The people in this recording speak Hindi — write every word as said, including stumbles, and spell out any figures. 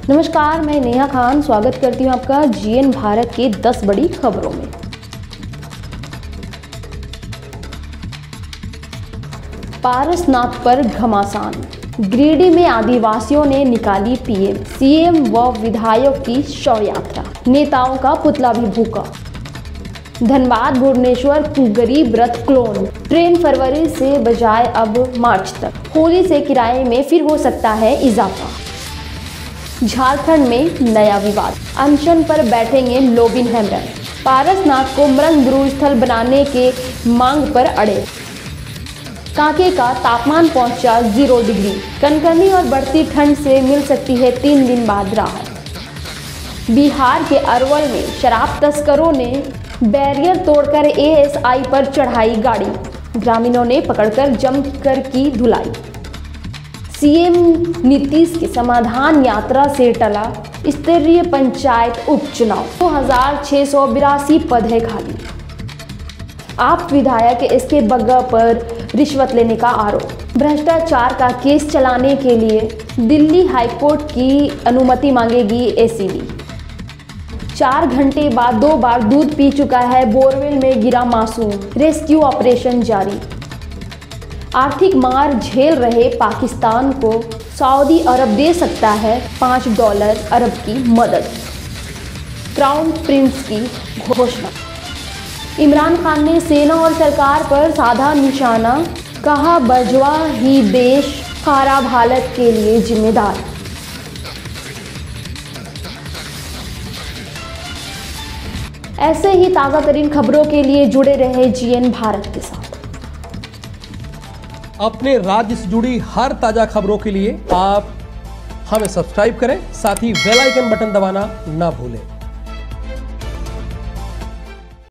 नमस्कार, मैं नेहा खान स्वागत करती हूँ आपका जीएन भारत के दस बड़ी खबरों में। पारसनाथ पर घमासान, गिरिडीह में आदिवासियों ने निकाली पीएम सीएम व विधायक की शव यात्रा, नेताओं का पुतला भी फूका। धनबाद भुवनेश्वर गरीब रथ क्लोन ट्रेन फरवरी से बजाय अब मार्च तक, होली से किराए में फिर हो सकता है इजाफा। झारखंड में नया विवाद, अनशन पर बैठेंगे लोबिन हेम्ब्रम, पारसनाथ को मरण गुरु स्थल बनाने के मांग पर अड़े। कांके का तापमान पहुंचा जीरो डिग्री, कनकनी और बढ़ती ठंड से मिल सकती है तीन दिन बाद राहत। बिहार के अरवल में शराब तस्करों ने बैरियर तोड़कर एएसआई पर चढ़ाई गाड़ी, ग्रामीणों ने पकड़कर जमकर की धुलाई। सीएम नीतीश की समाधान यात्रा से टला स्तरीय पंचायत उपचुनाव, दो हजार छह सौ बिरासी पद है खाली। आप विधायक एसके बग्गा पर रिश्वत लेने का आरोप, भ्रष्टाचार का केस चलाने के लिए दिल्ली हाईकोर्ट की अनुमति मांगेगी एसीबी। चार घंटे बाद दो बार दूध पी चुका है बोरवेल में गिरा मासूम, रेस्क्यू ऑपरेशन जारी। आर्थिक मार झेल रहे पाकिस्तान को सऊदी अरब दे सकता है पाँच डॉलर अरब की मदद, क्राउन प्रिंस की घोषणा। इमरान खान ने सेना और सरकार पर साधा निशाना, कहा बजवा ही देश खराब हालत के लिए जिम्मेदार। ऐसे ही ताज़ा तरीन खबरों के लिए जुड़े रहे जीएन भारत के साथ। अपने राज्य से जुड़ी हर ताजा खबरों के लिए आप हमें सब्सक्राइब करें, साथ ही बेल आइकन बटन दबाना ना भूलें।